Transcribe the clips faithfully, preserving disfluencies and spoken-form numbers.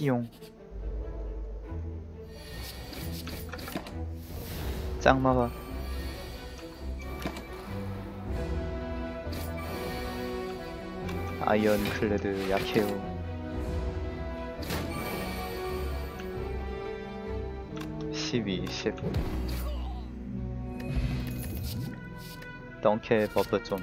띠용. 짱마가 아이언 클레드 약해요. 십이, 십. 덩케 버프 좀.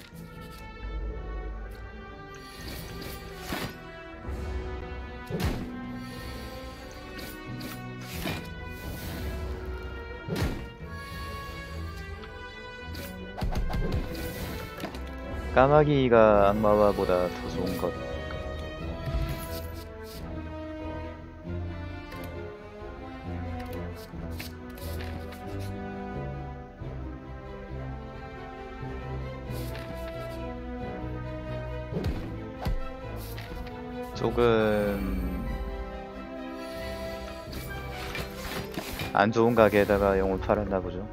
까마귀가 악마화보다 더 좋은 것. 조금 안 좋은 가게에다가 영을 팔았나 보죠.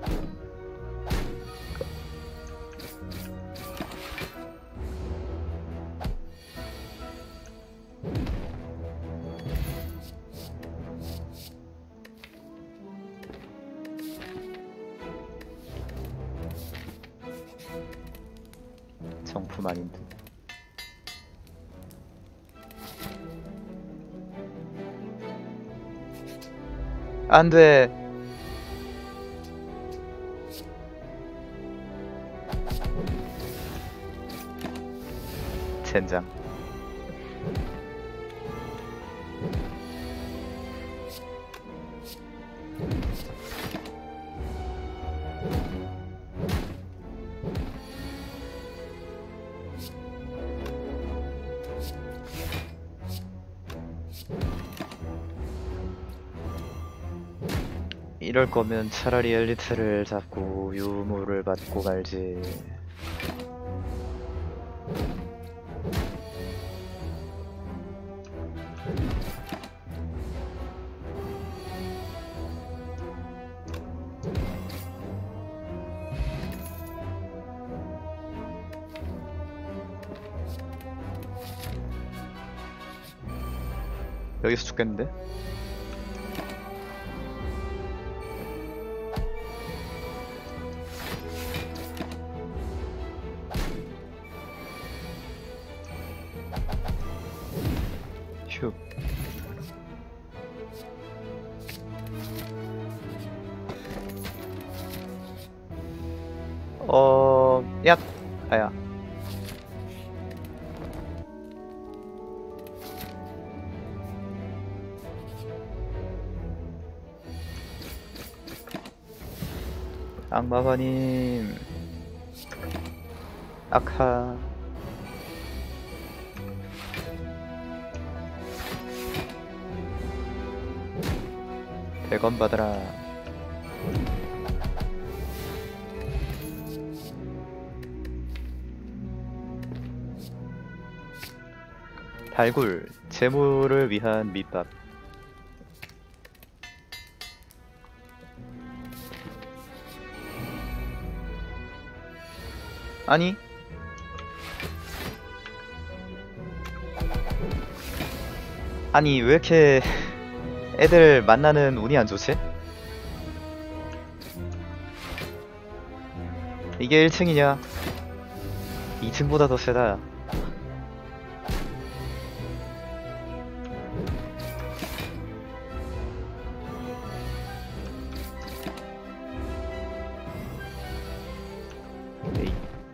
정품 아닌데. 안돼. 젠장. 이럴 거면 차라리 엘리트를 잡고 유무를 받고 말지. 여기서 죽겠는데? 휴. 어... 야! 아야. 악마관님. 아카. 백 원 받아라. 달굴, 재물을 위한 밑밥. 아니, 아니 왜 이렇게 애들 만나는 운이 안 좋지? 이게 일 층이냐? 이 층보다 더 세다. 에이.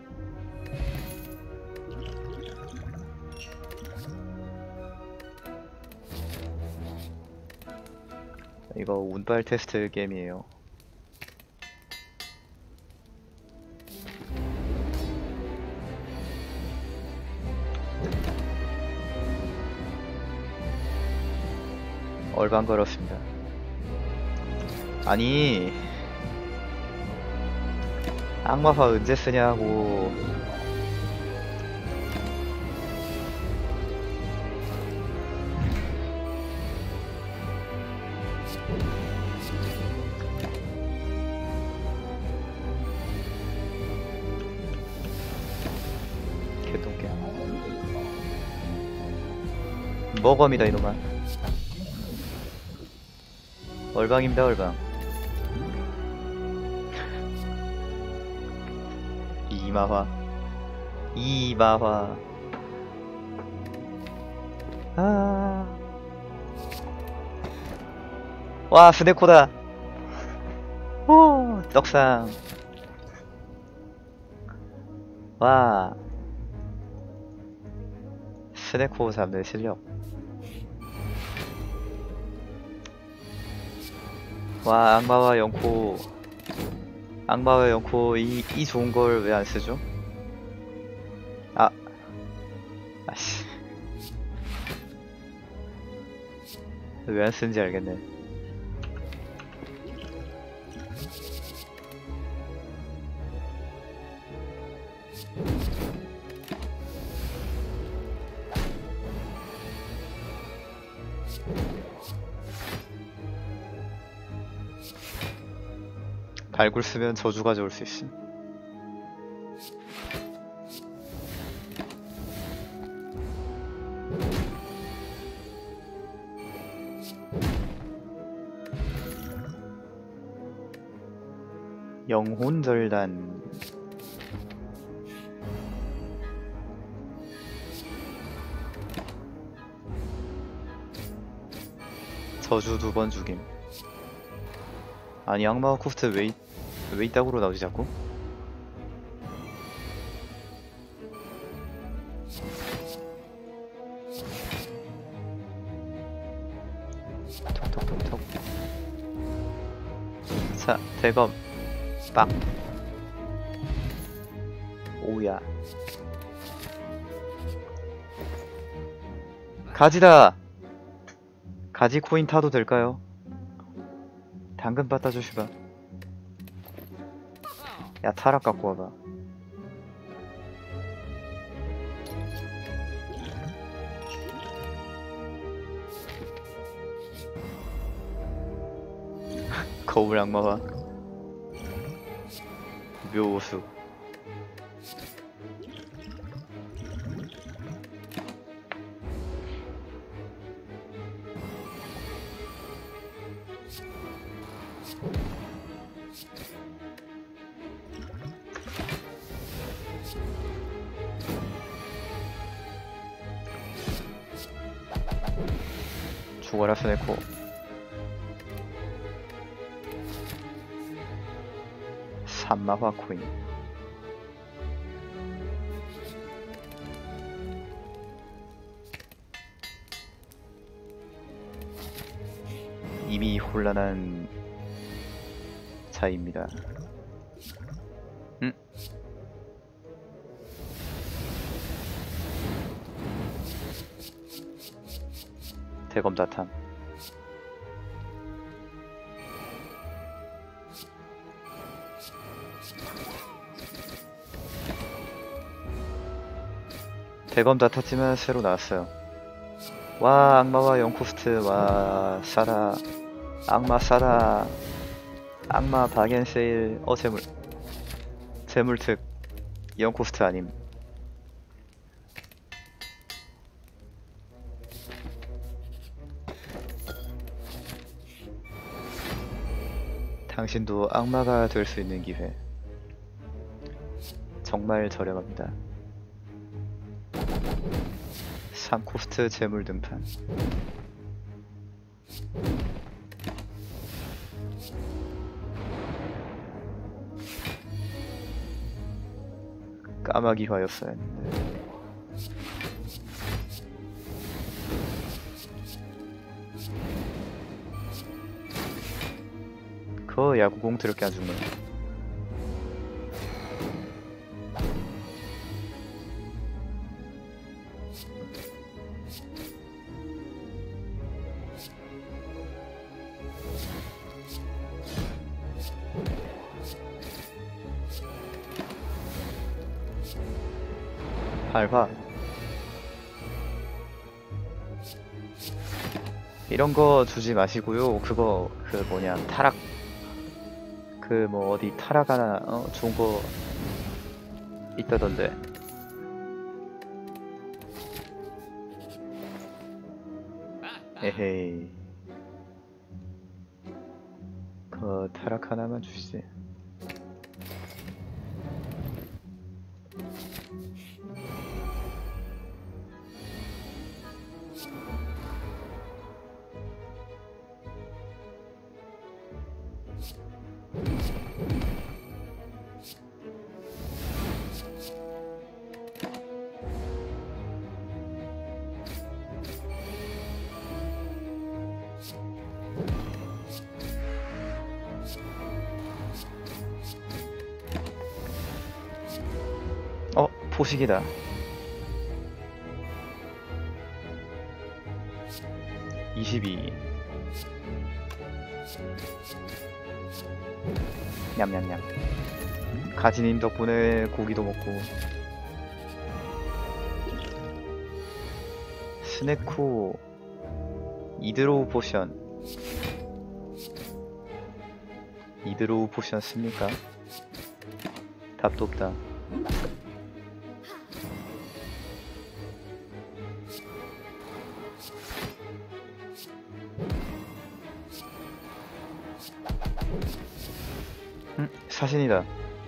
이거 운빨 테스트 게임이에요. 얼반걸었습니다. 아니, 악마화 언제 쓰냐고. 개똥개. 먹음이다 이놈아. 얼방입니다 얼방. 이마화 이마화. 아. 와 스네코다. 오 떡상. 와 스네코 잡는 실력. 와 악마와 영코. 악마와 영코 이, 이 좋은 걸 왜 안 쓰죠? 아 아씨 왜 안 쓰는지 알겠네. 발굴 쓰면 저주가 좋을 수 있음. 영혼절단. 저주 두 번 죽임. 아니 악마와 코스트 왜, 이- 왜 이따구로 나오지 자꾸? 톡톡톡톡. 자 대검 빡. 오야 가지다. 가지 코인 타도 될까요? 당근 받다 주시바. 야 타락 갖고 와봐. 거울 악마와 묘수. 죽어라 스네코. 산마화 코인. 이미 혼란한 자입니다. 응? 대검다탐. 대검 다 탔지만 새로 나왔어요. 와 악마와 영코스트. 와 싸라. 악마 싸라. 악마 박앤세일. 어 재물 재물특. 영코스트 아님. 당신도 악마가 될 수 있는 기회. 정말 저렴합니다. 삼 코스트 재물 등판. 까마귀화였어야 했는데. 그 야구공 드럽게 안 죽네. 발화. 이런 거 주지 마시고요. 그거 그 뭐냐 타락. 그 뭐 어디 타락 하나 어 좋은 거 있다던데. 에헤이. 어, 타락 하나만 주시지. 어, 포식이다. 이십이. 냠냠냠. 가진님 덕분에 고기도 먹고. 스네쿠 이드로우 포션. 이드로우 포션 씁니까? 답도 없다. 음, 사신이다.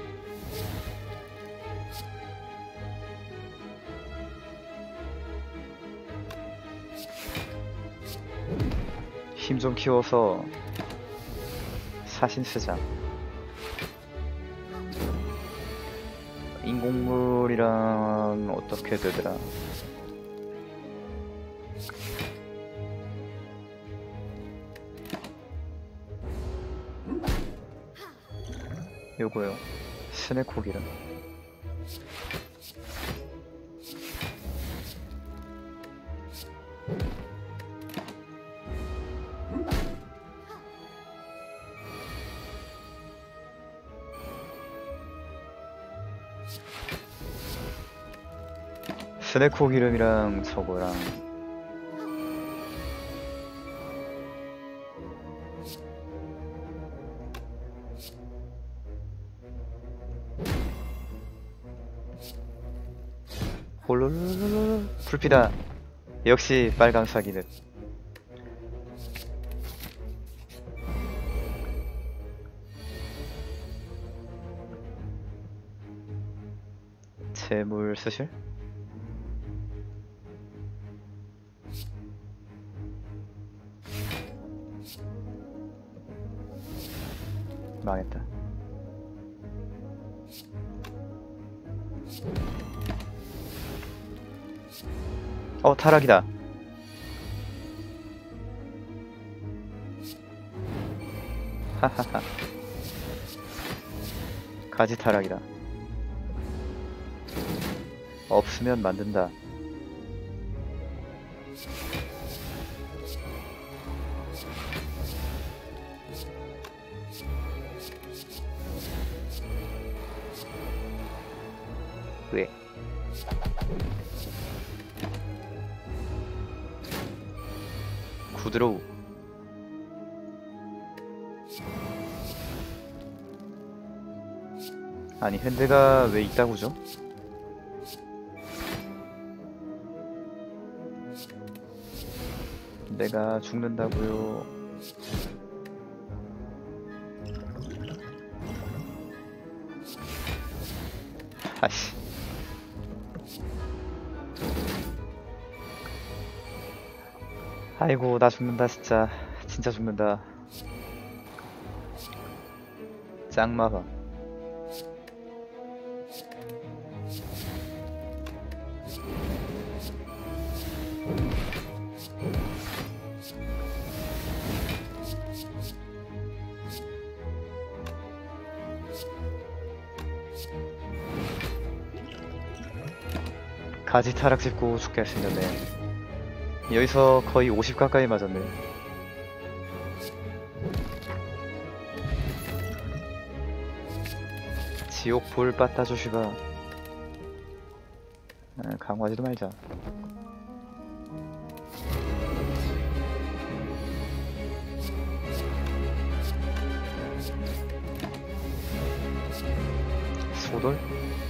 힘 좀 키워서 사신 쓰자. 인공물이랑 어떻게 되더라? 요거요. 스네코 기름. 스네코 기름이랑 저거랑 홀로로로로 불피다. 역시 빨강 사기듯. 재물 쓰실? 망했다. 어, 타락이다. 하하하. 가지 타락이다. 없으면 만든다. 왜? 구드로우. 아니 핸드가 왜 있다고죠? 내가 죽는다고요. 아씨. 아이고 나 죽는다 진짜. 진짜 죽는다. 짱마봐. 가지 타락 짚고 죽게 할 수 있는데 여기서 거의 오십 가까이 맞았네. 지옥 볼 빠따 조슈가. 아, 강화하지도 말자. 소돌?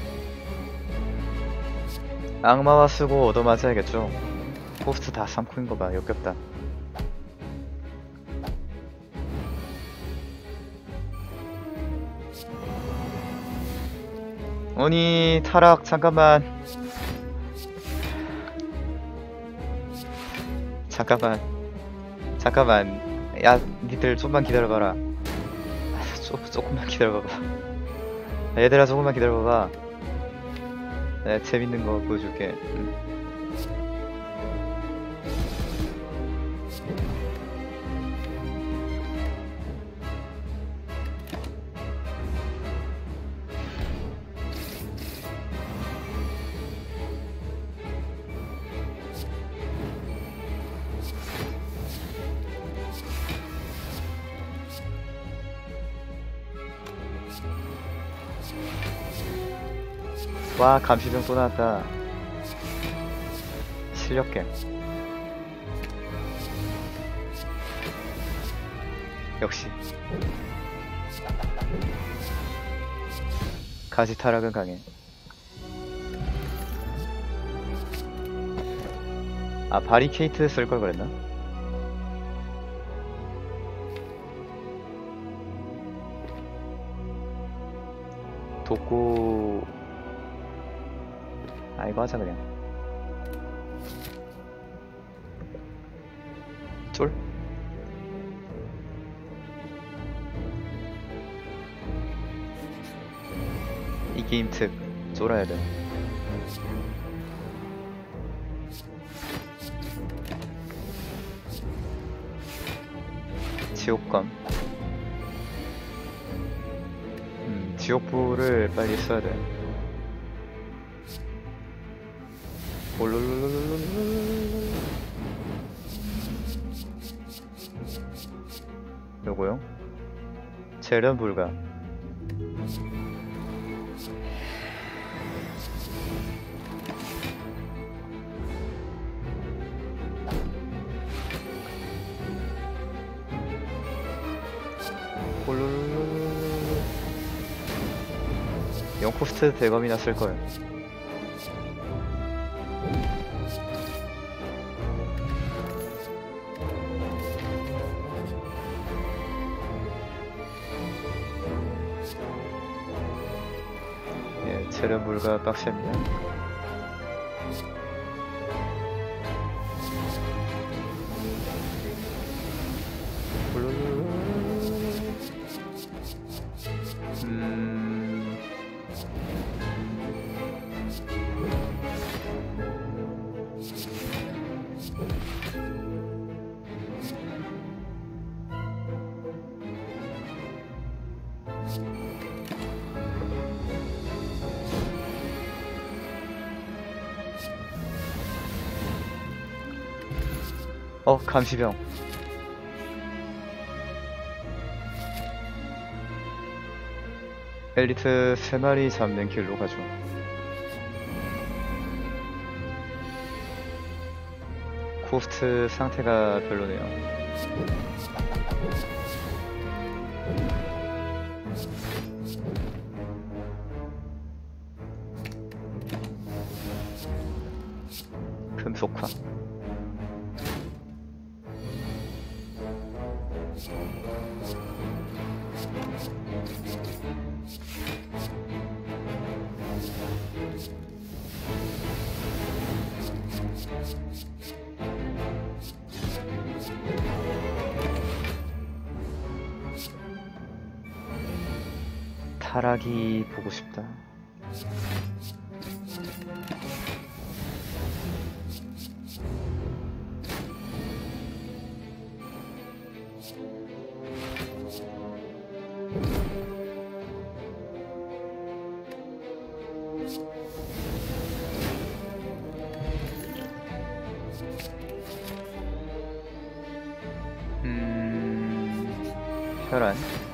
악마와 쓰고 얻어맞아야겠죠. 포스트 다 삼코인 거 봐. 역겹다. 아니 타락 잠깐만 잠깐만 잠깐만 야 니들 좀만 기다려봐라. 조, 조금만 기다려봐봐. 얘들아 조금만 기다려봐봐. 내가 재밌는 거 보여줄게. 응. 와 감시병 또 나왔다. 실력겜. 역시 가지 타락은 강해. 아 바리케이트 쓸걸 그랬나? 독고 아 이거 하자 그냥. 쫄? 이 게임 특 쫄아야 돼. 지옥검. 음 지옥불을 빨리 써야 돼. 올롤롤롤롤롤. 요거요? 재련 불가. 올롤롤롤롤. 영코스트 대검이나 쓸걸. 재련 불가 빡셉니다. 음... 어 감시병. 엘리트 세 마리 잡는 길로 가죠. 코스트 상태가 별로네요. 금속화. 타락이 보고 싶다. 음... 혈안.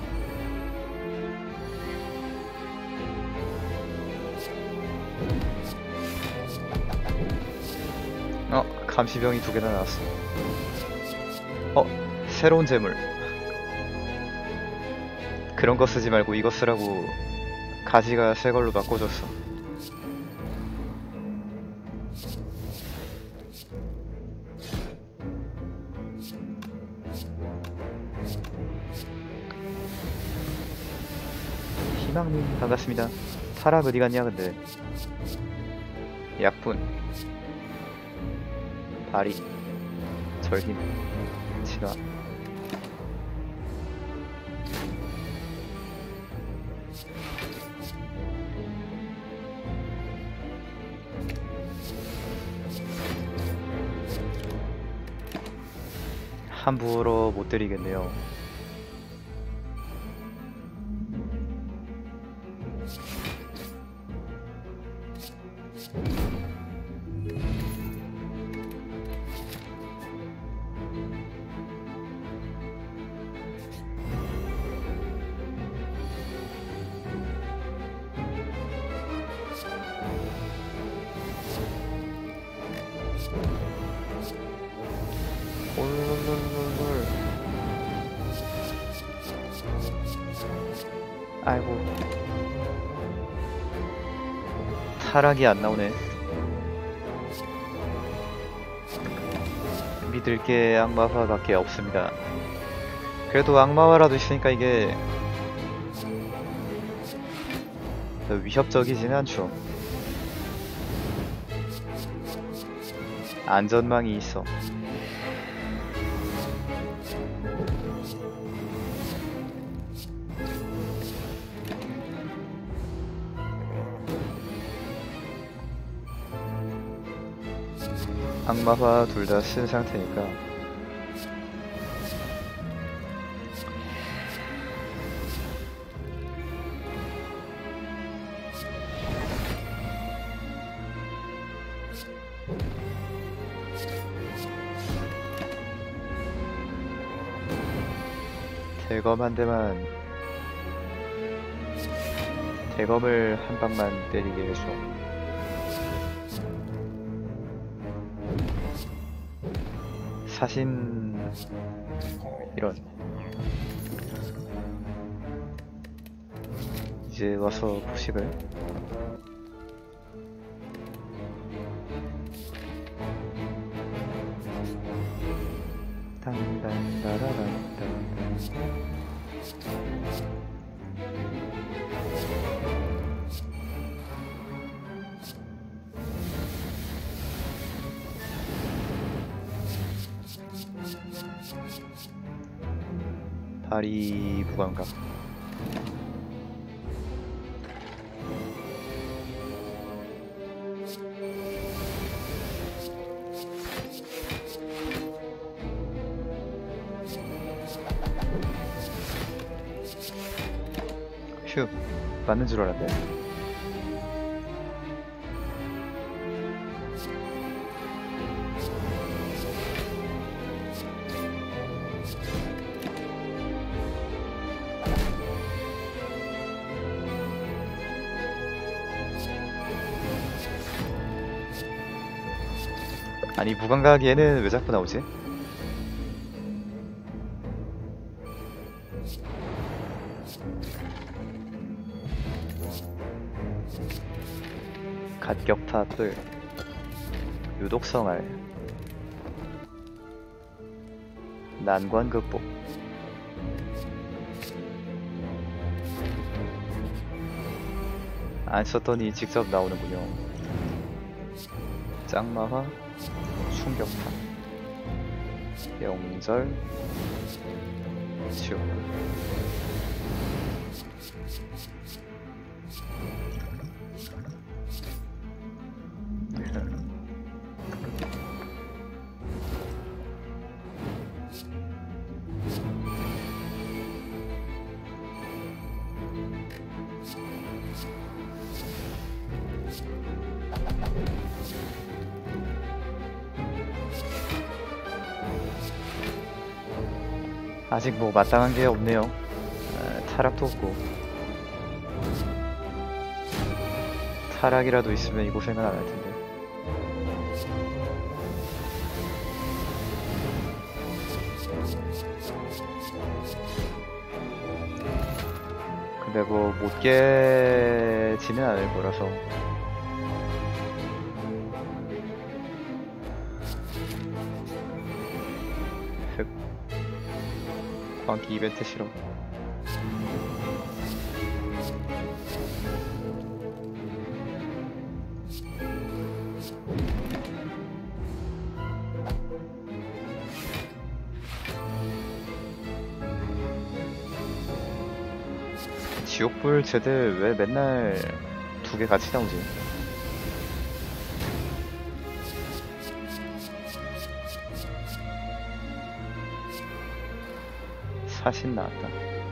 어, 감시병이 두 개나 나왔어. 어, 새로운 재물. 그런 거 쓰지 말고 이거 쓰라고 가지가 새 걸로 바꿔줬어. 희망님 반갑습니다. 타락 어디 갔냐 근데. 약분 발이 절김 진화. 함부로 못 때리겠네요. 롤롤롤롤. 아이고 타락이 안 나오네. 믿을 게 악마화밖에 없습니다. 그래도 악마화라도 있으니까 이게 위협적이지는 않죠. 안전망이 있어. 악마화 둘 다 쓴 상태니까 대검 한 대만 대검을 한 방만 때리게 해줘. 사신 이런. 이제 와서 포식을. 단단다라단단. 발이 무감각. 휴, 맞는 줄 알았네. 아니 무감각 얘는 왜 자꾸 나오지? 갓격파 뿔 유독성 알 난관 극복. 안 썼더니 직접 나오는군요. 짱마화 충격파 영절 치유. 아직 뭐 마땅한 게 없네요. 아, 타락도 없고. 타락이라도 있으면 이 고생은 안 할 텐데. 근데 뭐 못 깨지는 않을 거라서. 흑. 광기 이벤트 싫어. 지옥불 쟤들 왜 맨날 두 개 같이 나오지? 사신 나왔다.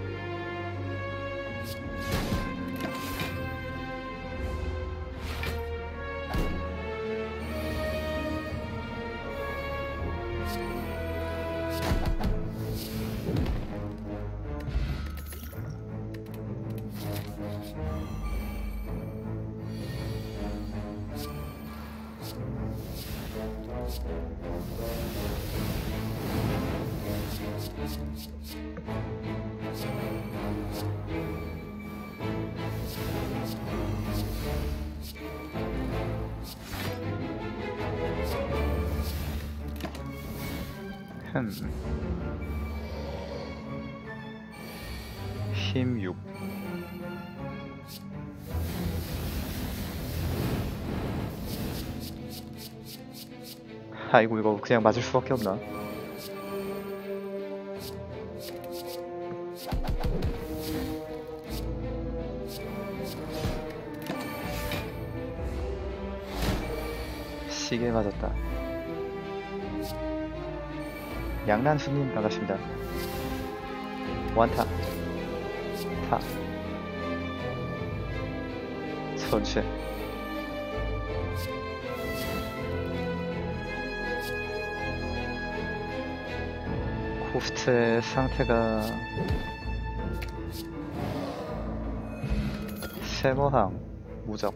흠. 힘 육. 아이고 이거 그냥 맞을 수밖에 없나? 시계 맞았다. 양난수님 반갑습니다. 완타 타 전체 코스트의 상태가 세모항 무적.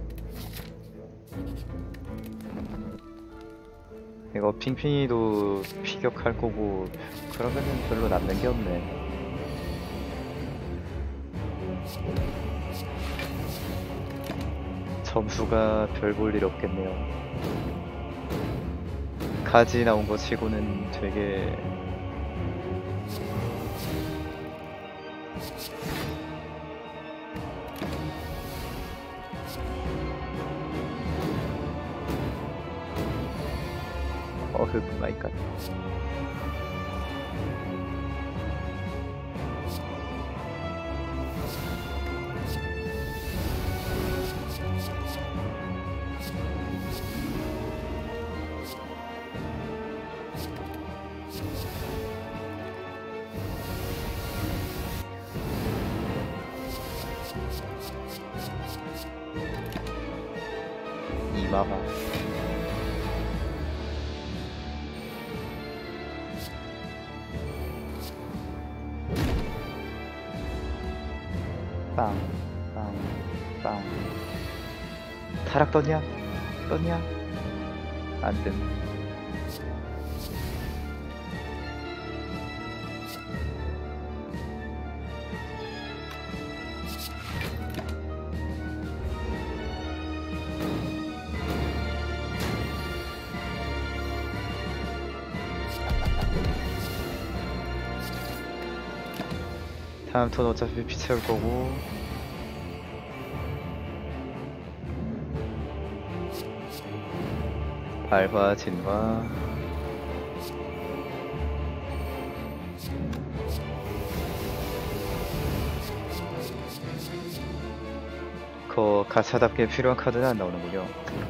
이거 핑핑이도 피격할 거고 그러면은 별로 남는 게 없네. 점수가 별 볼 일 없겠네요. 가지 나온 거 치고는 되게 어흐 마이 갓. 이마마 빵, 빵, 빵. 타락 떴냐? 떴냐? 안 뜸. 다음 턴 어차피 피 채울 거고. 발화 진화. 그 가차답게 필요한 카드는 안 나오는군요.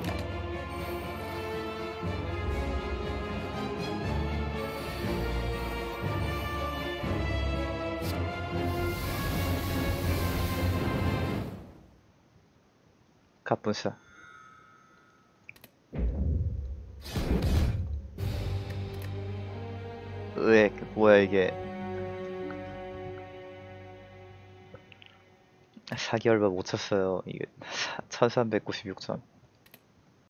갑분싸. 으액 뭐야 이게. 사기 얼마 못 쳤어요. 이게 천삼백구십육 점.